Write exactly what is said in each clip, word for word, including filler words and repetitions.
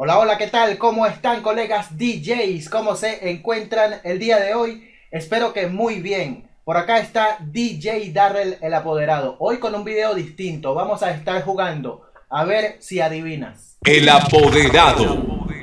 Hola, hola, ¿qué tal? ¿Cómo están, colegas D Js? ¿Cómo se encuentran el día de hoy? Espero que muy bien. Por acá está D J Darrell el apoderado. Hoy con un video distinto. Vamos a estar jugando. A ver si adivinas. El apoderado.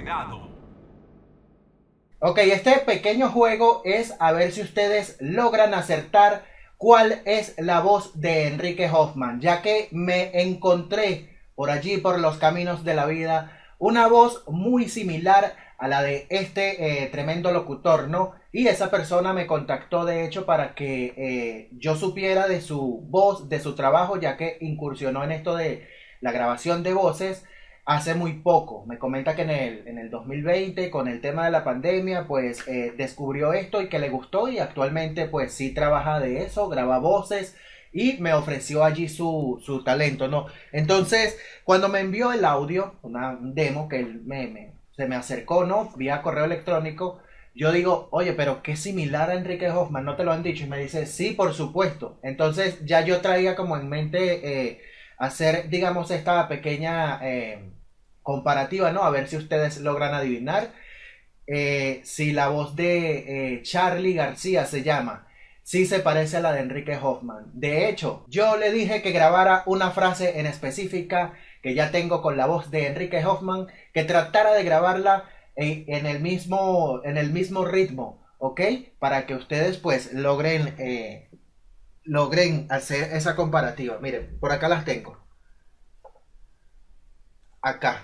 Ok, este pequeño juego es a ver si ustedes logran acertar cuál es la voz de Enrique Hoffman, ya que me encontré por allí, por los caminos de la vida, una voz muy similar a la de este eh, tremendo locutor, ¿no? Y esa persona me contactó, de hecho, para que eh, yo supiera de su voz, de su trabajo, ya que incursionó en esto de la grabación de voces hace muy poco. Me comenta que en el, en el dos mil veinte, con el tema de la pandemia, pues eh, descubrió esto y que le gustó, y actualmente pues sí trabaja de eso, graba voces y me ofreció allí su, su talento, ¿no? Entonces, cuando me envió el audio, una demo que él me, me, se me acercó, ¿no? Vía correo electrónico, yo digo, oye, pero qué similar a Enrique Hoffman, ¿no te lo han dicho? Y me dice, sí, por supuesto. Entonces ya yo traía como en mente eh, hacer, digamos, esta pequeña eh, comparativa, ¿no? A ver si ustedes logran adivinar eh, si la voz de eh, Charly García se llama. Sí se parece a la de Enrique Hoffman. De hecho, yo le dije que grabara una frase en específica que ya tengo con la voz de Enrique Hoffman, que tratara de grabarla en, en el mismo, en el mismo ritmo, ¿ok? Para que ustedes pues logren, eh, logren hacer esa comparativa. Miren, por acá las tengo. Acá.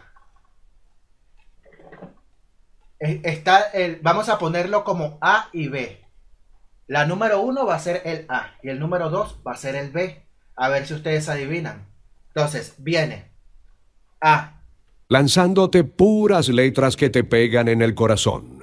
Está el, vamos a ponerlo como A y B. La número uno va a ser el A y el número dos va a ser el B. A ver si ustedes adivinan. Entonces, viene A. Lanzándote puras letras que te pegan en el corazón.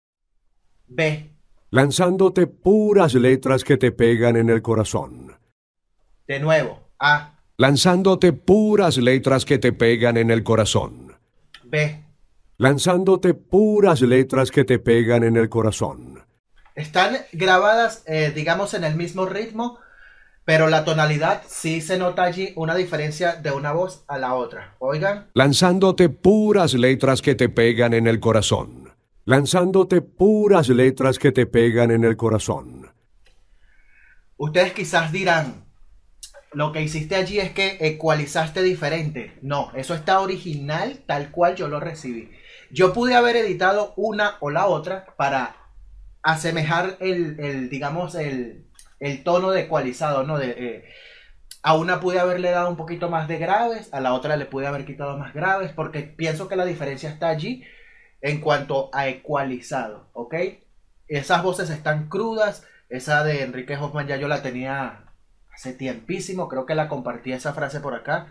B. Lanzándote puras letras que te pegan en el corazón. De nuevo. A. Lanzándote puras letras que te pegan en el corazón. B. Lanzándote puras letras que te pegan en el corazón. Están grabadas, eh, digamos, en el mismo ritmo, pero la tonalidad sí se nota allí una diferencia de una voz a la otra. Oigan. Lanzándote puras letras que te pegan en el corazón. Lanzándote puras letras que te pegan en el corazón. Ustedes quizás dirán, lo que hiciste allí es que ecualizaste diferente. No, eso está original tal cual yo lo recibí. Yo pude haber editado una o la otra para asemejar el, el digamos, el, el tono de ecualizado, ¿no? De, eh, a una pude haberle dado un poquito más de graves, a la otra le pude haber quitado más graves, porque pienso que la diferencia está allí en cuanto a ecualizado, ¿ok? Esas voces están crudas. Esa de Enrique Hoffman ya yo la tenía hace tiempísimo, creo que la compartí esa frase por acá.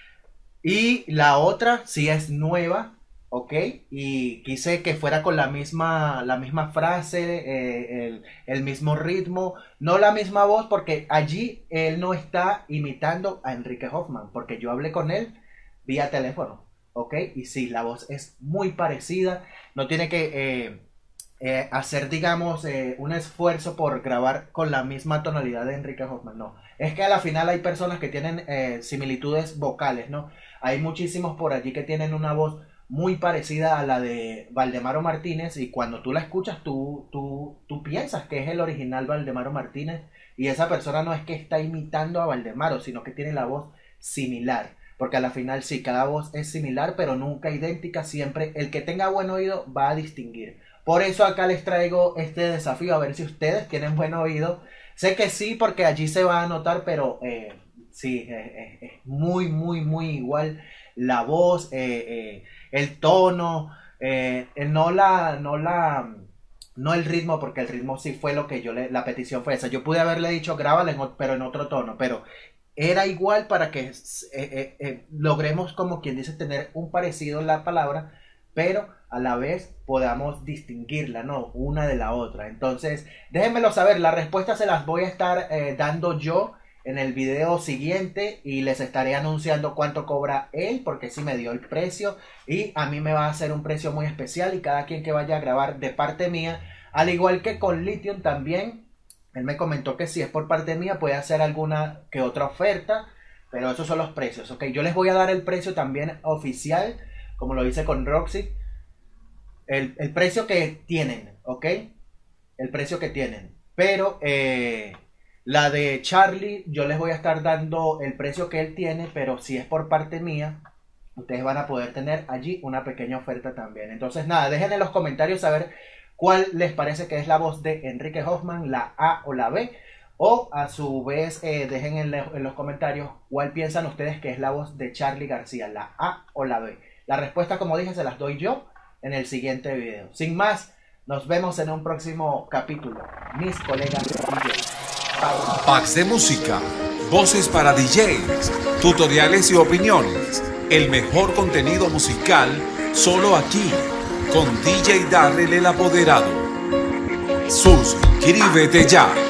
Y la otra sí es nueva, ¿ok? Y quise que fuera con la misma, la misma frase, eh, el, el mismo ritmo, no la misma voz, porque allí él no está imitando a Enrique Hoffman, porque yo hablé con él vía teléfono, ¿ok? Y sí, la voz es muy parecida, no tiene que eh, eh, hacer, digamos, eh, un esfuerzo por grabar con la misma tonalidad de Enrique Hoffman, no. Es que a la final hay personas que tienen eh, similitudes vocales, ¿no? Hay muchísimos por allí que tienen una voz muy parecida a la de Valdemaro Martínez, y cuando tú la escuchas tú, tú, tú piensas que es el original Valdemaro Martínez, y esa persona no es que está imitando a Valdemaro, sino que tiene la voz similar, porque a la final sí, cada voz es similar pero nunca idéntica. Siempre el que tenga buen oído va a distinguir. Por eso acá les traigo este desafío, a ver si ustedes tienen buen oído. Sé que sí, porque allí se va a notar, pero eh, sí, es eh, eh, muy muy muy igual la voz, eh, eh, el tono, eh, no la, no la, no el ritmo, porque el ritmo sí fue lo que yo le, la petición fue esa. Yo pude haberle dicho grábala, en, pero en otro tono, pero era igual para que eh, eh, eh, logremos, como quien dice, tener un parecido en la palabra, pero a la vez podamos distinguirla, ¿no? Una de la otra. Entonces, déjenmelo saber, las respuestas se las voy a estar eh, dando yo en el video siguiente, y les estaré anunciando cuánto cobra él, porque sí me dio el precio y a mí me va a hacer un precio muy especial, y cada quien que vaya a grabar de parte mía, al igual que con Lithium también, él me comentó que si es por parte mía puede hacer alguna que otra oferta, pero esos son los precios, ok. Yo les voy a dar el precio también oficial como lo hice con Roxy, el, el precio que tienen, ¿ok? El precio que tienen. Pero eh, la de Charlie, yo les voy a estar dando el precio que él tiene, pero si es por parte mía, ustedes van a poder tener allí una pequeña oferta también. Entonces, nada, dejen en los comentarios saber cuál les parece que es la voz de Enrique Hoffman, la A o la B. O a su vez, eh, dejen en, en los comentarios cuál piensan ustedes que es la voz de Charly García, la A o la B. La respuesta, como dije, se las doy yo en el siguiente video. Sin más, nos vemos en un próximo capítulo. Mis colegas D Js. Packs de música, voces para D Js, tutoriales y opiniones. El mejor contenido musical solo aquí, con D J Darrell el Apoderado. Suscríbete ya.